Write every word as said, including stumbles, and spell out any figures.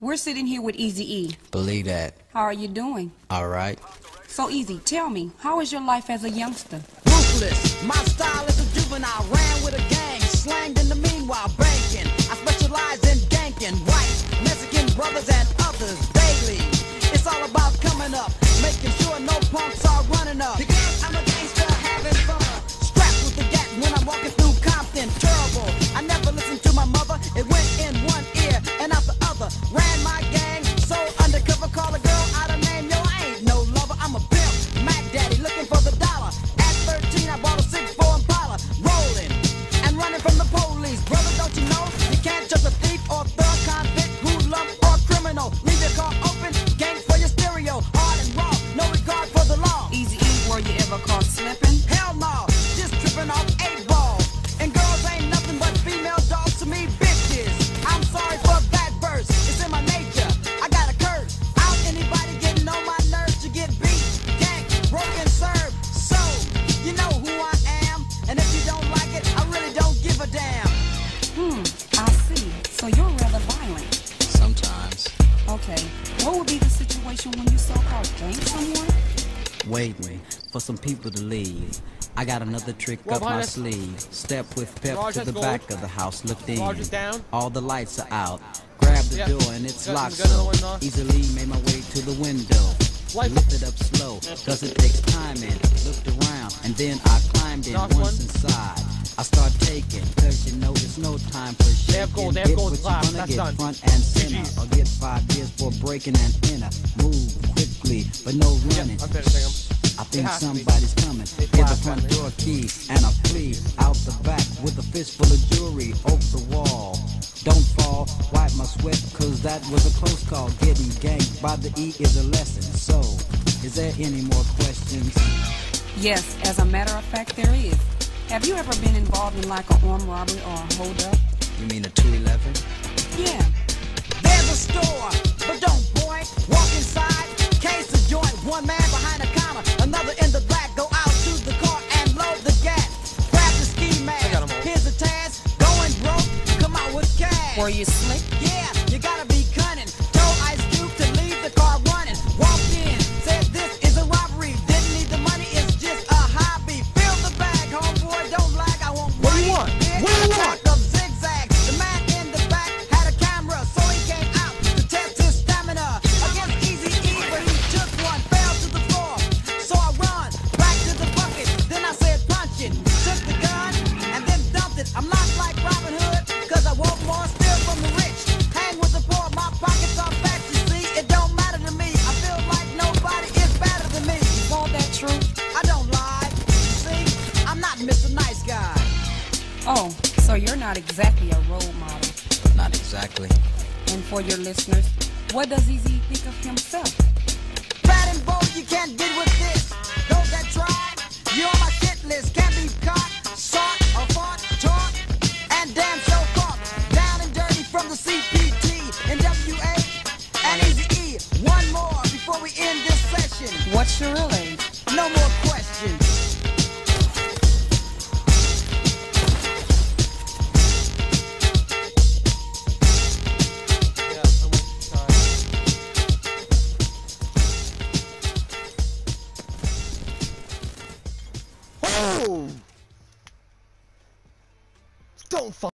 We're sitting here with Eazy-E. Believe that. How are you doing? All right. So Easy, tell me, how is your life as a youngster? Ruthless, my style is a juvenile. Ran with a gang, slanged in the meanwhile, banking. I specialize in ganking whites, Mexican brothers and others daily. It's all about coming up, making sure no punks are running up. Because I'm a gangster having fun, strapped with the gat when I'm walking through Compton. Terrible, I never listened to my mother. It went in one ear and out the other. Ran my gang, so undercover, call a girl out of name. Yo, I ain't no lover, I'm a pimp, Mac Daddy, looking for the dollar. At thirteen, I bought a six four Impala, rolling and running from the police. Brother, don't you know you can't judge a thief or thug, convict, hoodlum or criminal. Leave your car open, gang for your stereo, hard and raw, no regard for the law. Eazy-E, were you ever caught slipping? Hell no, just tripping off eight balls. And girls ain't nothing but female dogs to me, bitches. I'm sorry for that verse, it's in my nature. I got a curse. Out anybody getting on my nerves to get beat, ganked, broken, served. So, you know who I am. And if you don't like it, I really don't give a damn. Hmm, I see. So you're rather violent. Sometimes. Okay, what would be the situation when you so-called gank someone? Waiting for some people to leave. I got another trick Well, up my minus- sleeve. Step with pep Large to as the gold. back of the house. Looked in. Large is down. All the lights are out. Grab the Yeah. door and it's Got- locked got another so one, uh, easily made my way to the window. Light- Lift it up slow, cause it takes time and looked around and then I climbed in. Knock Once one. inside I start taking, cause you know there's no time for shaking. They have gold, they have Get gold what you glass, gonna that's get, done. front and center, G G. or get five years for breaking and enter. Move quickly, but no running. I'm finishing them. I think has to be. somebody's coming. They Get the flash front at me. door key and I flee out the back with a fistful of jewelry over the wall. Don't fall, wipe my sweat, cause that was a close call. Getting ganked by the E is a lesson. So, is there any more questions? Yes, as a matter of fact, there is. Have you ever been involved in like an armed robbery or a hold-up? You mean a two eleven? Yeah. There's a store, but don't point. Walk inside, case the joint. One man behind the counter, another in the back. Go out to the car and load the gas. Grab the ski I got 'em all. mask. Here's the task. Going broke, come out with cash. Were you slick? Yeah, you gotta be cunning. Told Ice Cube to leave the car running. Walked in, said this is a robbery. Didn't need the money, it's just a hobby. Fill the bag, homeboy, don't lag. I want What do you money. want? Bitch, What do you I want? talked of zigzags. The man in the back had a camera, so he came out to test his stamina. Against Eazy-E, but he took one, fell to the floor. So I run back to the bucket. Then I said punch it. Took the gun and then dumped it. I'm not like Robin Hood, cause I want more, steal from the rich. Hang with the poor, my pockets are fat, you see. It don't matter to me. I feel like nobody is better than me. Is all that true? I don't lie. You see, I'm not Mister Nice Guy. Oh, so you're not exactly a role model. Not exactly. And for your listeners, what does Eazy think of himself? Fat and bold, you can't get with this. Those that try, you're on my shit list. Can't be caught, sought,